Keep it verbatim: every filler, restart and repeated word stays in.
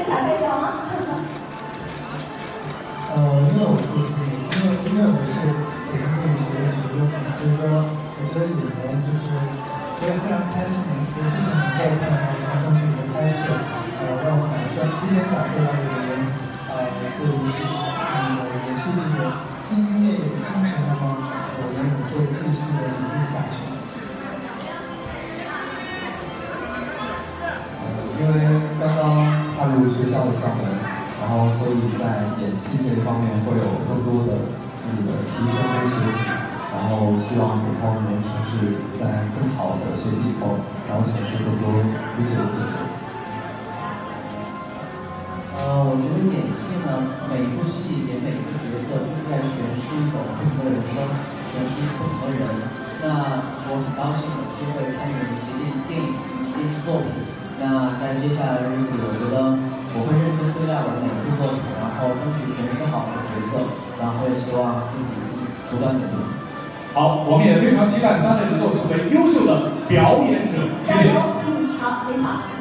打开聊吗？ 呃，因为我自己，因为因为我是北京电影学院学优的，所以说我觉得演员就是我也非常开心能够之前能够参与到长春剧的拍摄，呃，让我感受提前感受到演员呃对于呃也是这种兢兢业业的精神，那么我们也会继续的努力下去。 呃，因为刚刚踏入学校的校门。然后，所以在演戏这一方面会有更多的自己的提升跟学习，然后希望以后能从事在更好的学习以后，然后从事更多优秀的职业。 呃，我觉得演戏呢，每一部戏演每一个角色，就是在诠释一种不同的人生，诠释一个不同的人。那我很高兴有机会参与一些电电影、一些电视作品。那在接下来的日子里，我觉得我会认真对待我的每一部作品，然后争取诠释好我的角色，然后也希望自己不断努力。 好，我们也非常期待三位能够成为优秀的表演者。谢谢。 加油！嗯，好，非常。